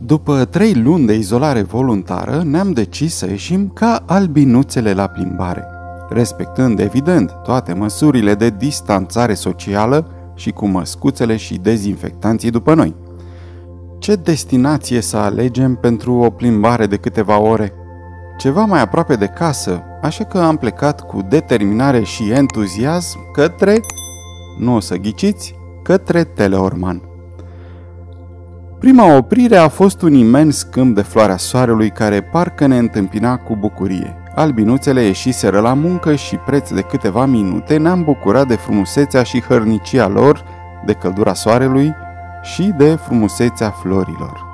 După 3 luni de izolare voluntară, ne-am decis să ieșim ca albinuțele la plimbare, respectând, evident, toate măsurile de distanțare socială și cu măscuțele și dezinfectanții după noi. Ce destinație să alegem pentru o plimbare de câteva ore? Ceva mai aproape de casă, așa că am plecat cu determinare și entuziasm către, nu o să ghiciți, către Teleorman. Prima oprire a fost un imens câmp de floarea soarelui care parcă ne întâmpina cu bucurie. Albinuțele ieșiseră la muncă și preț de câteva minute ne-am bucurat de frumusețea și hărnicia lor, de căldura soarelui și de frumusețea florilor.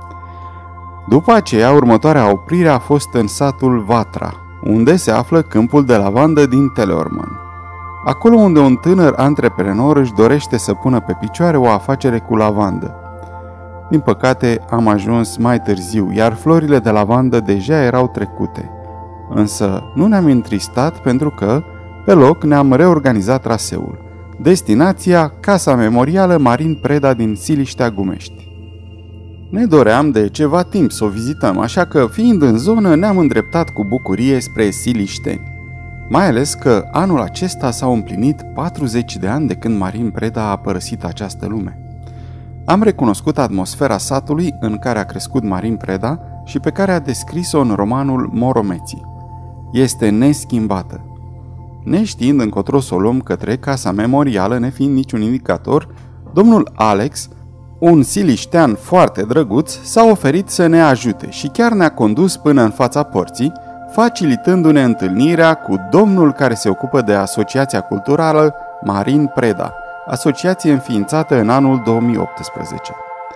După aceea, următoarea oprire a fost în satul Vatra, unde se află câmpul de lavandă din Teleorman. Acolo unde un tânăr antreprenor își dorește să pună pe picioare o afacere cu lavandă. Din păcate, am ajuns mai târziu, iar florile de lavandă deja erau trecute. Însă nu ne-am întristat pentru că, pe loc, ne-am reorganizat traseul. Destinația, Casa Memorială Marin Preda din Siliștea Gumești. Ne doream de ceva timp să o vizităm, așa că, fiind în zonă, ne-am îndreptat cu bucurie spre Silișteni. Mai ales că anul acesta s-au împlinit 40 de ani de când Marin Preda a părăsit această lume. Am recunoscut atmosfera satului în care a crescut Marin Preda și pe care a descris-o în romanul Moromeții. Este neschimbată. Neștiind încotro să o luăm către Casa Memorială, nefiind niciun indicator, domnul Alex, un siliștean foarte drăguț, s-a oferit să ne ajute și chiar ne-a condus până în fața porții, facilitându-ne întâlnirea cu domnul care se ocupă de Asociația Culturală Marin Preda, asociație înființată în anul 2018.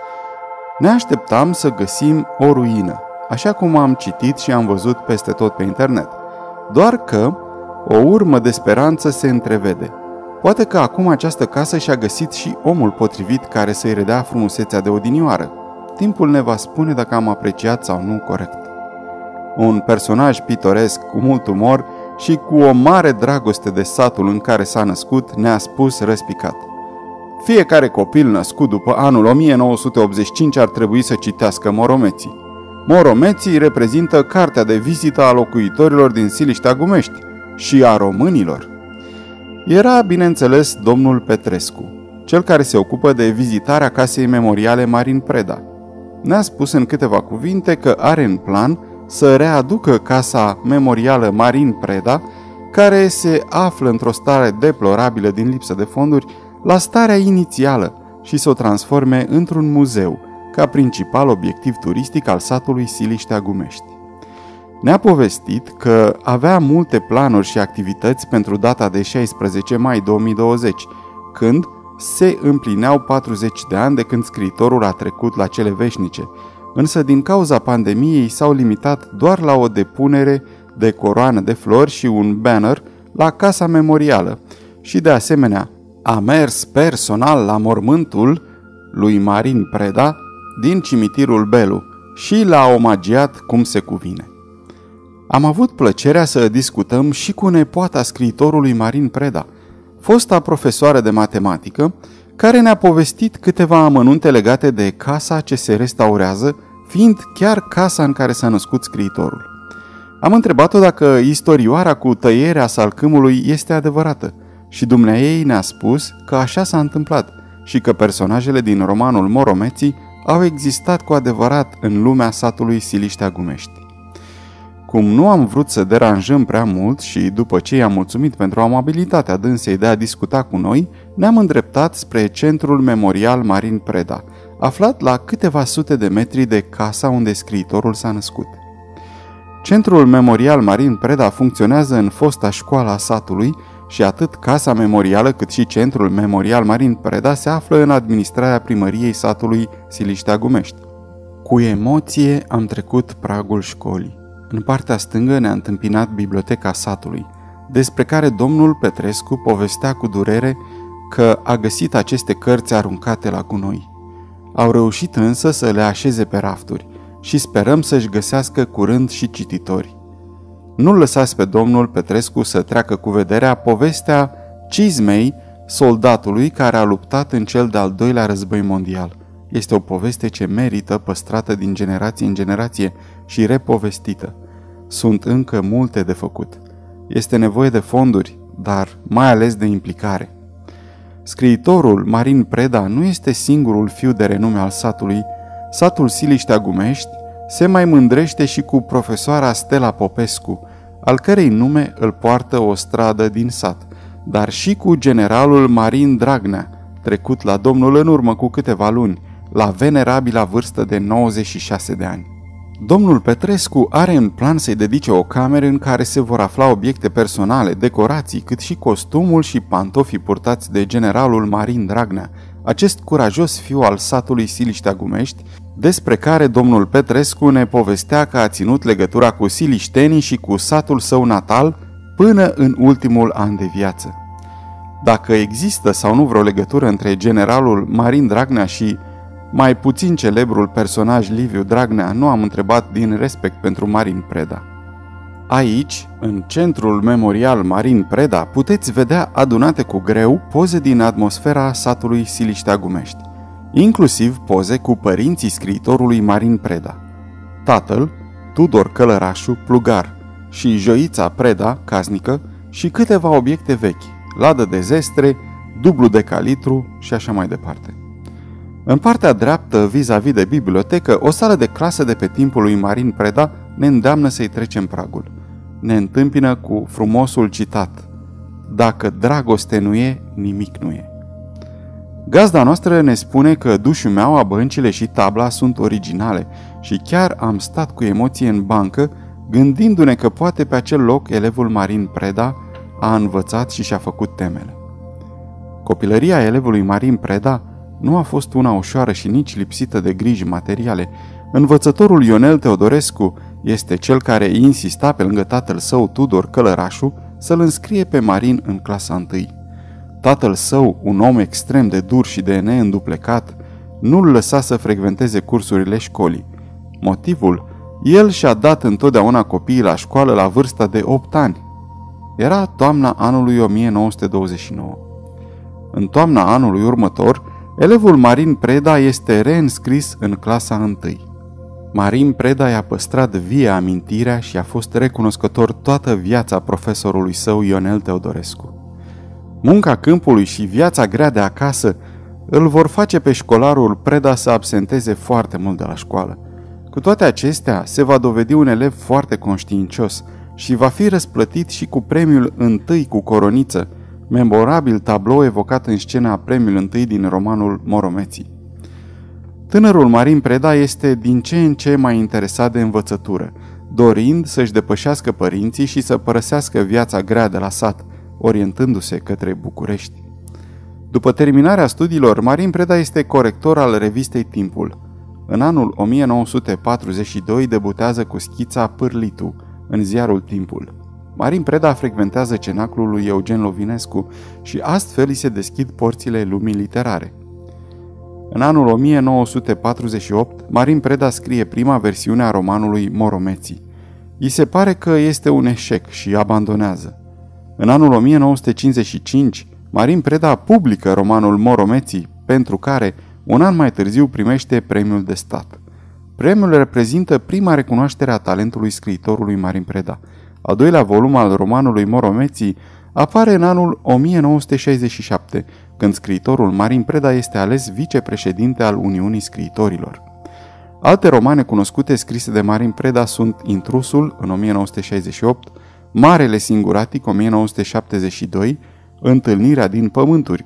Ne așteptam să găsim o ruină, așa cum am citit și am văzut peste tot pe internet. Doar că o urmă de speranță se întrevede. Poate că acum această casă și-a găsit și omul potrivit care să-i redea frumusețea de odinioară. Timpul ne va spune dacă am apreciat sau nu corect. Un personaj pitoresc, cu mult umor și cu o mare dragoste de satul în care s-a născut, ne-a spus răspicat: fiecare copil născut după anul 1985 ar trebui să citească Moromeții. Moromeții reprezintă cartea de vizită a locuitorilor din Siliștea Gumești și a românilor. Era, bineînțeles, domnul Petrescu, cel care se ocupă de vizitarea Casei Memoriale Marin Preda. Ne-a spus în câteva cuvinte că are în plan să readucă Casa Memorială Marin Preda, care se află într-o stare deplorabilă din lipsă de fonduri, la starea inițială și să o transforme într-un muzeu, ca principal obiectiv turistic al satului Siliștea Gumești. Ne-a povestit că avea multe planuri și activități pentru data de 16 mai 2020, când se împlineau 40 de ani de când scriitorul a trecut la cele veșnice, însă din cauza pandemiei s-au limitat doar la o depunere de coroană de flori și un banner la Casa Memorială și, de asemenea, a mers personal la mormântul lui Marin Preda din cimitirul Belu și l-a omagiat cum se cuvine. Am avut plăcerea să discutăm și cu nepoata scriitorului Marin Preda, fosta profesoară de matematică, care ne-a povestit câteva amănunte legate de casa ce se restaurează, fiind chiar casa în care s-a născut scriitorul. Am întrebat-o dacă istorioara cu tăierea salcâmului este adevărată și dumneaei ne-a spus că așa s-a întâmplat și că personajele din romanul Moromeții au existat cu adevărat în lumea satului Siliștea Gumești. Cum nu am vrut să deranjăm prea mult și după ce i-am mulțumit pentru amabilitatea dânsei de a discuta cu noi, ne-am îndreptat spre Centrul Memorial Marin Preda, aflat la câteva sute de metri de casa unde scriitorul s-a născut. Centrul Memorial Marin Preda funcționează în fosta școală a satului și atât Casa Memorială cât și Centrul Memorial Marin Preda se află în administrarea primăriei satului Siliștea Gumești. Cu emoție am trecut pragul școlii. În partea stângă ne-a întâmpinat biblioteca satului, despre care domnul Petrescu povestea cu durere că a găsit aceste cărți aruncate la gunoi. Au reușit însă să le așeze pe rafturi și sperăm să-și găsească curând și cititori. Nu-l lăsați pe domnul Petrescu să treacă cu vederea povestea Cizmei, soldatului care a luptat în cel de-al doilea război mondial. Este o poveste ce merită păstrată din generație în generație și repovestită. Sunt încă multe de făcut. Este nevoie de fonduri, dar mai ales de implicare. Scriitorul Marin Preda nu este singurul fiu de renume al satului. Satul Siliștea Gumești se mai mândrește și cu profesoara Stella Popescu, al cărei nume îl poartă o stradă din sat, dar și cu generalul Marin Dragnea, trecut la Domnul în urmă cu câteva luni, la venerabila vârstă de 96 de ani. Domnul Petrescu are în plan să-i dedice o cameră în care se vor afla obiecte personale, decorații, cât și costumul și pantofii purtați de generalul Marin Dragnea, acest curajos fiu al satului Siliștea Gumești, despre care domnul Petrescu ne povestea că a ținut legătura cu siliștenii și cu satul său natal până în ultimul an de viață. Dacă există sau nu vreo legătură între generalul Marin Dragnea și mai puțin celebrul personaj Liviu Dragnea, nu am întrebat din respect pentru Marin Preda. Aici, în centrul memorial Marin Preda, puteți vedea adunate cu greu poze din atmosfera satului Siliștea Gumești, inclusiv poze cu părinții scriitorului Marin Preda. Tatăl, Tudor Călărașu, plugar, și Joița Preda, casnică, și câteva obiecte vechi, ladă de zestre, dublu de calitru și așa mai departe. În partea dreaptă, vis-a-vis de bibliotecă, o sală de clasă de pe timpul lui Marin Preda ne îndeamnă să-i trecem pragul. Ne întâmpină cu frumosul citat: "Dacă dragoste nu e, nimic nu e." Gazda noastră ne spune că dușumeaua, băncile și tabla sunt originale și chiar am stat cu emoție în bancă, gândindu-ne că poate pe acel loc elevul Marin Preda a învățat și și-a făcut temele. Copilăria elevului Marin Preda nu a fost una ușoară și nici lipsită de griji materiale. Învățătorul Ionel Teodorescu este cel care insista pe lângă tatăl său Tudor Călărașu să-l înscrie pe Marin în clasa 1. Tatăl său, un om extrem de dur și de neînduplecat, nu-l lăsa să frecventeze cursurile școlii. Motivul? El și-a dat întotdeauna copiii la școală la vârsta de 8 ani. Era toamna anului 1929. În toamna anului următor, elevul Marin Preda este reînscris în clasa 1. Marin Preda i-a păstrat vie amintirea și a fost recunoscător toată viața profesorului său Ionel Teodorescu. Munca câmpului și viața grea de acasă îl vor face pe școlarul Preda să absenteze foarte mult de la școală. Cu toate acestea, se va dovedi un elev foarte conștiincios și va fi răsplătit și cu premiul 1 cu coroniță, memorabil tablou evocat în scena premiul 1 din romanul Moromeții. Tânărul Marin Preda este din ce în ce mai interesat de învățătură, dorind să-și depășească părinții și să părăsească viața grea de la sat, orientându-se către București. După terminarea studiilor, Marin Preda este corector al revistei Timpul. În anul 1942 debutează cu schița Pârlitu în ziarul Timpul. Marin Preda frecventează cenaclul lui Eugen Lovinescu și astfel îi se deschid porțile lumii literare. În anul 1948, Marin Preda scrie prima versiune a romanului Moromeții. Îi se pare că este un eșec și abandonează. În anul 1955, Marin Preda publică romanul Moromeții, pentru care, un an mai târziu, primește premiul de stat. Premiul reprezintă prima recunoaștere a talentului scriitorului Marin Preda. Al doilea volum al romanului Moromeții apare în anul 1967, când scriitorul Marin Preda este ales vicepreședinte al Uniunii Scriitorilor. Alte romane cunoscute scrise de Marin Preda sunt Intrusul, în 1968, Marele Singuratic, 1972, Întâlnirea din Pământuri,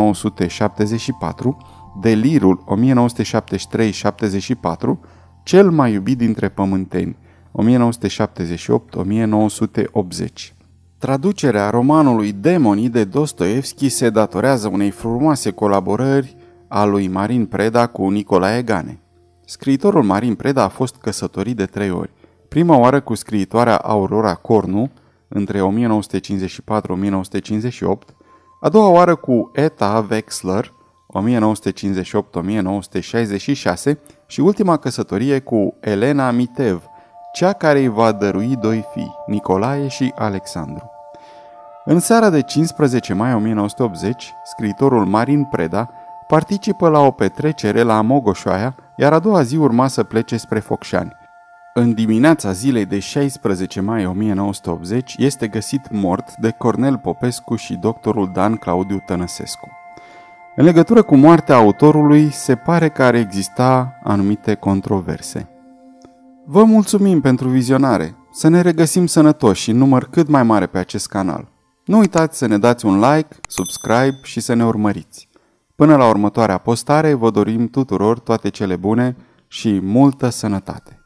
1974, Delirul, 1973-74, Cel mai iubit dintre pământeni, 1978-1980. Traducerea romanului Demonii de Dostoevski se datorează unei frumoase colaborări a lui Marin Preda cu Nicolae Gane. Scriitorul Marin Preda a fost căsătorit de 3 ori. Prima oară cu scriitoarea Aurora Cornu, între 1954-1958, a doua oară cu Eta Wexler, 1958-1966, și ultima căsătorie cu Elena Mitev, cea care îi va dărui 2 fii, Nicolae și Alexandru. În seara de 15 mai 1980, scriitorul Marin Preda participă la o petrecere la Mogoșoaia, iar a doua zi urma să plece spre Focșani. În dimineața zilei de 16 mai 1980 este găsit mort de Cornel Popescu și doctorul Dan Claudiu Tănăsescu. În legătură cu moartea autorului, se pare că ar exista anumite controverse. Vă mulțumim pentru vizionare! Să ne regăsim sănătoși și în număr cât mai mare pe acest canal. Nu uitați să ne dați un like, subscribe și să ne urmăriți. Până la următoarea postare, vă dorim tuturor toate cele bune și multă sănătate!